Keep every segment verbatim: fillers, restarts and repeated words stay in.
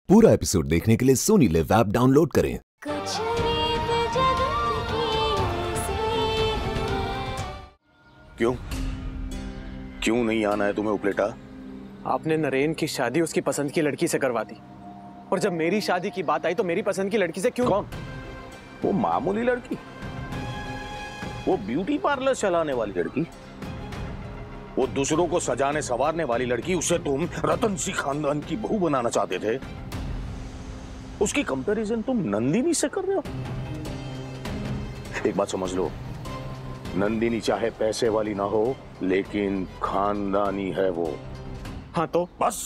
पूरा एपिसोड देखने के लिए सोनी लिव ऐप डाउनलोड करें। कुछ रीत जगत की क्यों क्यों नहीं आना है तुम्हें उपलेटा? आपने नरेन की शादी उसकी पसंद की लड़की से करवा दी, और जब मेरी शादी की बात आई तो मेरी पसंद की लड़की से क्यों? कौन? वो मामूली लड़की, वो ब्यूटी पार्लर चलाने वाली लड़की, वो दूसरों को सजाने संवारने वाली लड़की, उसे तुम रतन सिंह खानदान की बहू बनाना चाहते थे। उसकी कंपैरिजन तुम नंदिनी से कर रहे हो। एक बात समझ लो, नंदिनी चाहे पैसे वाली ना हो लेकिन खानदानी है वो। हाँ तो बस,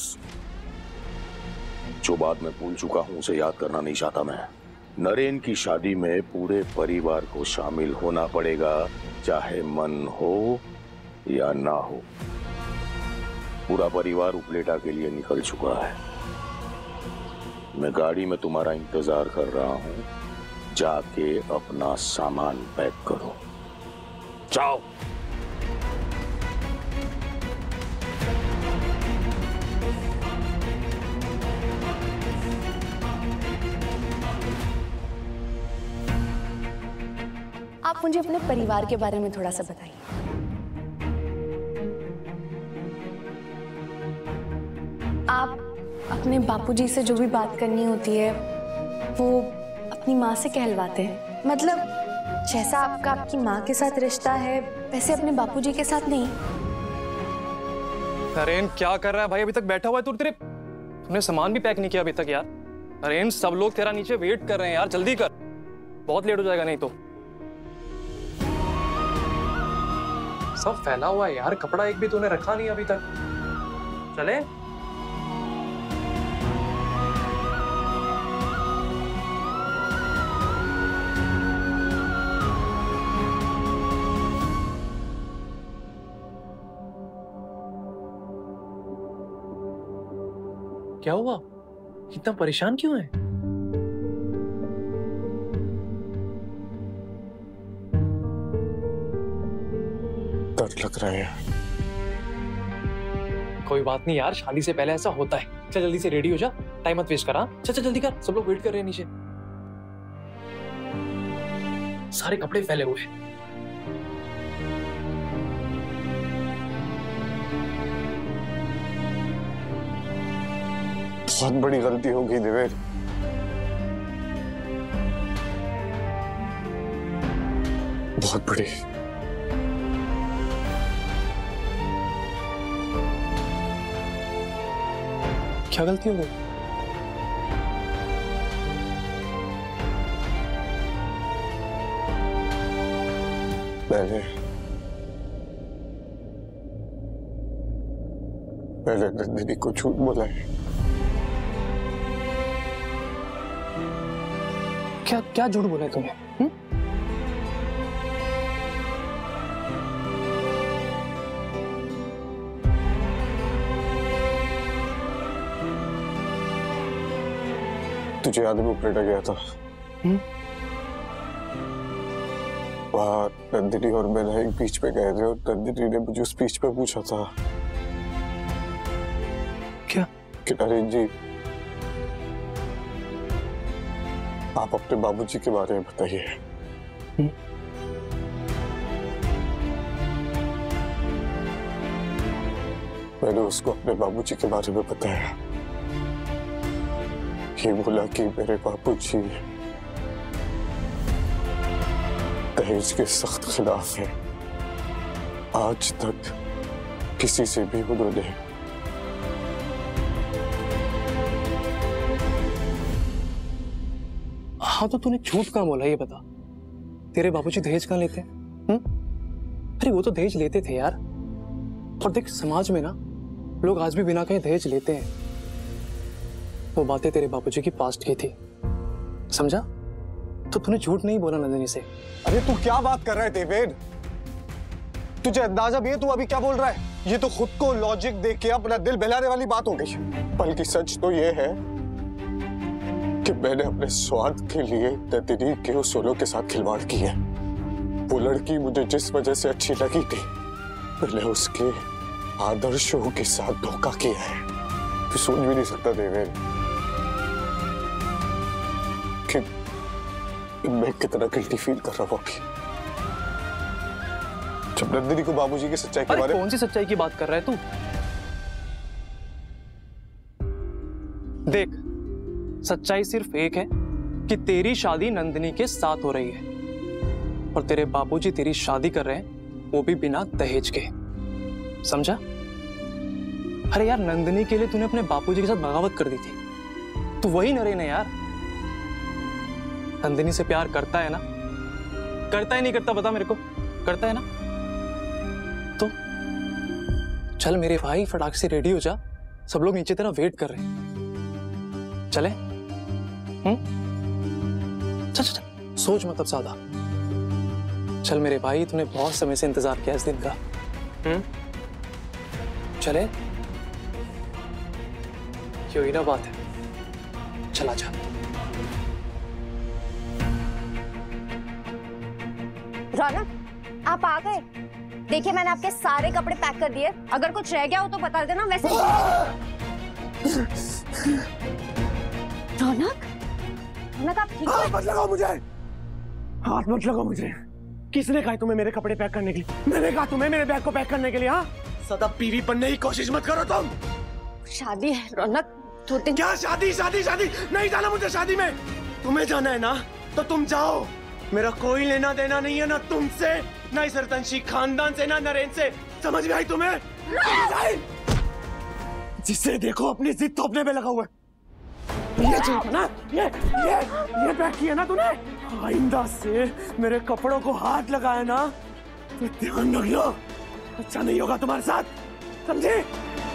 जो बात मैं भूल चुका हूं उसे याद करना नहीं चाहता मैं। नरेन की शादी में पूरे परिवार को शामिल होना पड़ेगा, चाहे मन हो या ना हो। पूरा परिवार उपलेटा के लिए निकल चुका है। मैं गाड़ी में तुम्हारा इंतजार कर रहा हूं, जाके अपना सामान पैक करो, जाओ। आप मुझे अपने परिवार के बारे में थोड़ा सा बताइए। आप अपने बापूजी से जो भी बात करनी होती है वो अपनी माँ से कहलवाते हैं? मतलब जैसा आपका आपकी माँ के साथ रिश्ता है वैसे अपने बापूजी के साथ नहीं? नरेन क्या कर रहा है भाई? अभी तक बैठा हुआ है तू। तेरे तुमने सामान भी पैक नहीं किया अभी तक यार। नरेन सब लोग तेरा नीचे वेट कर रहे हैं यार, जल्दी कर, बहुत लेट हो जाएगा नहीं तो। सब फैला हुआ है यार, कपड़ा एक भी तूने रखा नहीं अभी तक। चले क्या हुआ? इतना परेशान क्यों है? डर लग रहा है। कोई बात नहीं यार, शादी से पहले ऐसा होता है। चल जल्दी से रेडी हो जा, टाइम मत वेस्ट करा। चल चल जल्दी कर, सब लोग वेट कर रहे हैं नीचे। सारे कपड़े फैले हुए हैं। बहुत बड़ी गलती हो गई देवेर। बहुत बड़ी। क्या गलती हो गई? मैंने मैंने नंदिनी को झूठ बोला है। क्या क्या झूठ बोला है तूने? हुँ? तुझे याद है मैं उपलेटा गया था? हुँ? वहाँ नंदिनी और मैं एक बीच पे गए थे और नंदिनी ने मुझे उस बीच पे पूछा था क्या कि नरेन जी आप अपने बाबूजी के बारे में बताइए। मैंने उसको अपने बाबूजी के बारे में बताया। ये बोला कि मेरे बाबूजी दहेज के सख्त खिलाफ है। आज तक किसी से भी उन्होंने हाँ तो तूने झूठ कहाँ बोला ये बता। तेरे बाबूजी दहेज कहाँ लेते हैं? हुँ? अरे वो तो दहेज लेते थे यार। और देख समाज में ना लोग आज भी बिना कहीं दहेज लेते हैं। वो बातें तेरे बाबूजी की पास्ट की थी, समझा? तो तूने झूठ नहीं बोला नंदिनी से। अरे तू क्या बात कर रहा है देवेद? तुझे अंदाजा भी है तू अभी क्या बोल रहा है? ये तो खुद को लॉजिक देख के अपना दिल बहलाने वाली बात हो गई। बल्कि सच तो ये है कि मैंने अपने स्वार्थ के लिए नंदिनी के उस सोलो के साथ खिलवाड़ की है। वो लड़की मुझे जिस वजह से अच्छी लगी थी, मैंने उसके आदर्शों के साथ धोखा किया है। तू सोच भी नहीं सकता देवेन, मैं कितना गिल्टी फील कर रहा हूँ अभी, जब नंदिनी को बाबूजी की सच्चाई के बारे में। कौन सी सच्चाई की बात कर रहा है तू? देख, सच्चाई सिर्फ एक है कि तेरी शादी नंदिनी के साथ हो रही है और तेरे बाबूजी तेरी शादी कर रहे हैं, वो भी बिना दहेज के। समझा? अरे यार, नंदिनी के लिए तूने अपने बापूजी के साथ बगावत कर दी थी। तू वही नरेन है यार। नंदिनी से प्यार करता है ना? करता है नहीं करता बता मेरे को? करता है ना? तो चल मेरे भाई, फटाक से रेडी हो जा, सब लोग नीचे तेरा वेट कर रहे हैं। चले? हम्म? चल चल चल, सोच मत अब ज्यादा। चल मेरे भाई, तूने बहुत समय से इंतजार किया इस दिन का। हम्म? चले? क्यों ही ना बात है, चला जा। रौनक, आप आ गए। देखिए, मैंने आपके सारे कपड़े पैक कर दिए, अगर कुछ रह गया हो तो बता देना। वैसे रौनक, रौनक आप ठीक हैं? मत लगाओ मुझे, हाथ मत लगाओ मुझे। किसने कहा तुम्हें मेरे कपड़े पैक करने के लिए? मैंने कहा तुम्हें मेरे बैग को पैक करने के लिए? हाँ, सदा बीवी बनने की कोशिश मत करो तुम। शादी है रौनक, दो दिन। क्या शादी? शादी शादी नहीं जाना मुझे शादी में। तुम्हें जाना है ना तो तुम जाओ, मेरा कोई लेना देना नहीं है, ना तुमसे, ना इस रतनशी खानदान से, ना नरेन से। समझ में आई तुम्हें? जिससे देखो अपनी जिद थोपने में लगा हुआ है। ये चाहिए ना, ये ये ये पैक किया ना तूने? आइंदा से मेरे कपड़ों को हाथ लगाया ना तो ध्यान रखना, अच्छा नहीं होगा तुम्हारे साथ, समझे?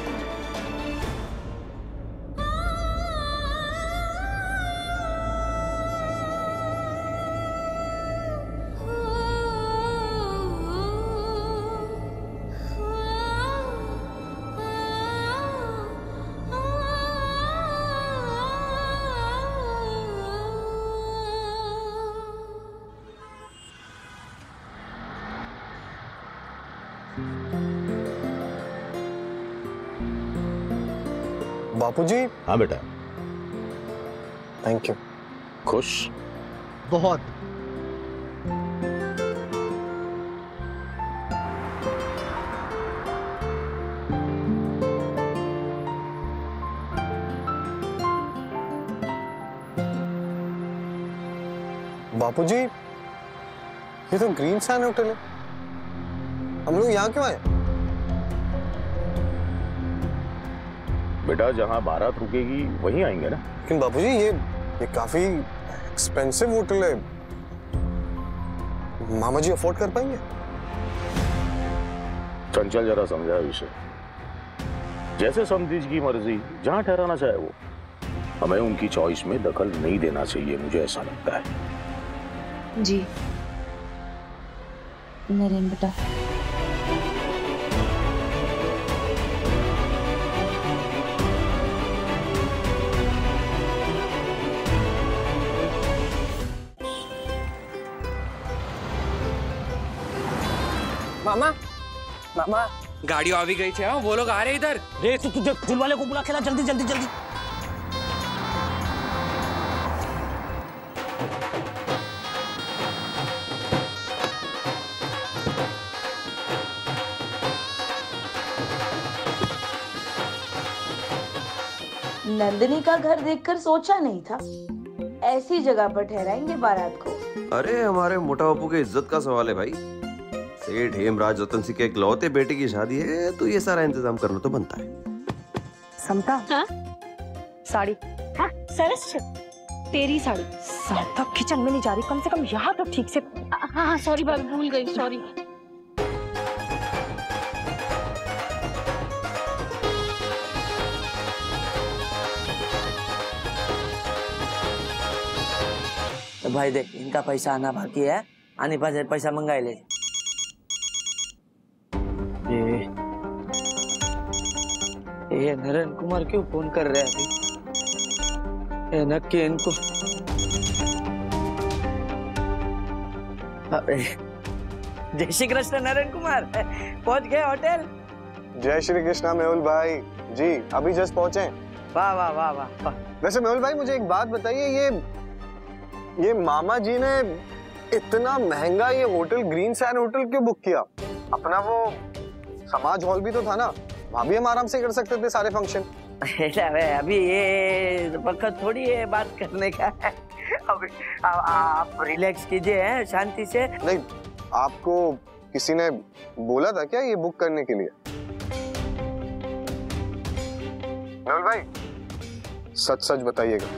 बापूजी। हाँ बेटा। Thank you. खुश? बहुत। बापूजी, ये तो ग्रीन सैंड होटल है, हम लोग यहाँ क्यों आए? बेटा, जहाँ बारात रुकेगी वहीं आएंगे ना। लेकिन बापूजी, ये ये काफी एक्सपेंसिव होटल है, मामा जी अफोर्ड कर पाएंगे? चंचल, जरा समझा विषय। जैसे समझी की मर्जी, जहाँ ठहराना चाहे वो, हमें उनकी चॉइस में दखल नहीं देना चाहिए, मुझे ऐसा लगता है। जी नरेन बेटा। मामा, मामा, गाड़ी आ भी गई थी। हाँ, वो लोग आ रहे इधर। रे तू तुझे फूल वाले को बुला के ला, जल्दी जल्दी जल्दी। नंदिनी का घर देखकर सोचा नहीं था ऐसी जगह पर ठहराएंगे बारात को। अरे हमारे मोटा बापू के इज्जत का सवाल है भाई। सेठ हेमराज रतन सिंह के इकलौते बेटे की शादी है तो ये सारा इंतजाम करना तो बनता है। समता, हाँ? साड़ी। हाँ? सरस, तेरी साड़ी। समता किचन में नहीं जा रही, कम से कम यहाँ तो ठीक से। हाँ हाँ सॉरी भाभी, भूल गई, सॉरी। तो भाई देख, इनका पैसा आना बाकी है, आने पास पैसा मंगाए ले। ये ये नरेन कुमार क्यों फोन कर रहे हैं अभी? नक्की इनको जय श्री कृष्ण नरेन कुमार, पहुंच गए होटल? जय श्री कृष्णा मेहुल भाई जी, अभी जस्ट पहुंचे। वाह वाह वाह वाह। वैसे मेहुल भाई, मुझे एक बात बताइए, ये ये मामा जी ने इतना महंगा ये होटल ग्रीन सैंड होटल क्यों बुक किया? अपना वो समाज हॉल भी तो था ना, वहां भी हम आराम से कर सकते थे सारे फंक्शन। अभी ये वक्त थोड़ी है बात करने का। अभी आ, आप रिलैक्स कीजिए हैं शांति से। नहीं, आपको किसी ने बोला था क्या ये बुक करने के लिए? नवल भाई सच सच बताइएगा,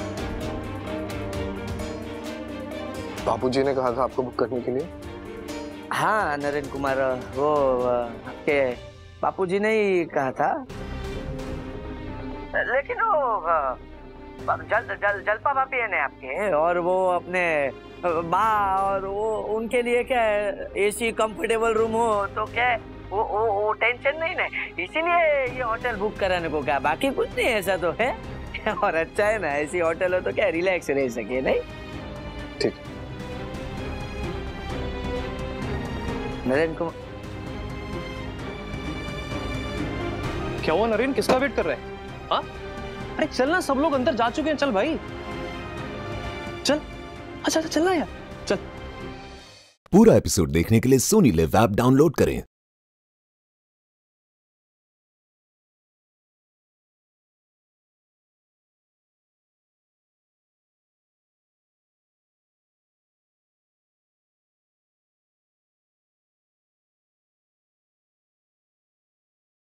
बापूजी ने कहा था आपको बुक करने के लिए? हाँ नरेन कुमार, वो आपके बापूजी ने ही कहा था, लेकिन वो जल जल जलपा भाभी है ना आपके, और वो अपने माँ, और वो उनके लिए क्या है एसी कंफर्टेबल रूम हो तो क्या है वो वो वो टेंशन नहीं ना, इसीलिए ये होटल बुक कराने को कहा, बाकी कुछ नहीं ऐसा तो है। और अच्छा है ना ऐसी होटल हो तो क्या रिलैक्स रह सके, नहीं? ठीक। नरेन को क्या हुआ नरेन, किसका वेट कर रहे हैं? हाँ अरे चलना, सब लोग अंदर जा चुके हैं, चल भाई चल। अच्छा अच्छा चलना यार, चल। पूरा एपिसोड देखने के लिए सोनी लिव ऐप डाउनलोड करें